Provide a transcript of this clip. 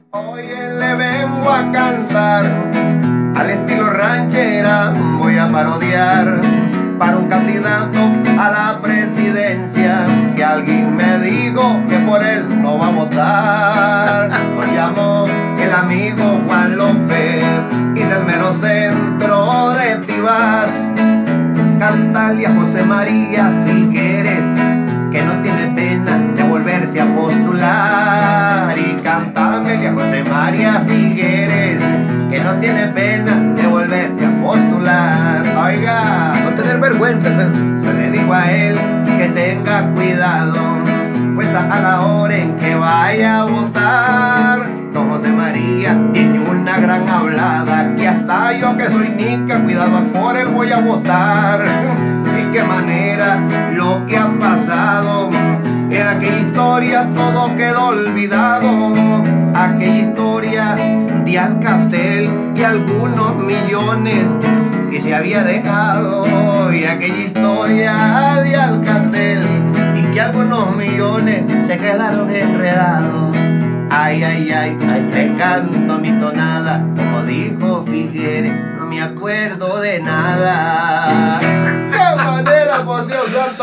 Oye, le vengo a cantar al estilo ranchera, voy a parodiar para un candidato a la presidencia que alguien me dijo que por él no va a votar. Lo llamó el amigo Juan López y del mero centro de Tibás. Cántale a José María Figueres que no tiene pena de volverse a postular. Y cántamele a José María Figueres que no tiene pena de volverse a postular. Oiga, no tener vergüenza, ¿sabes? Yo le digo a él que tenga cuidado, pues a la hora en que vaya a votar, don José María tiene una gran hablada que hasta yo que soy nica, cuidado, por él voy a votar. De qué manera lo que ha pasado, en aquella historia todo quedó olvidado. Aquella historia de Alcatel y algunos millones que se había dejado, y aquella historia de Alcatel y que algunos millones se quedaron enredados. Ay, ay, ay, ay, le canto mi tonada, como dijo Figueres, no me acuerdo de nada.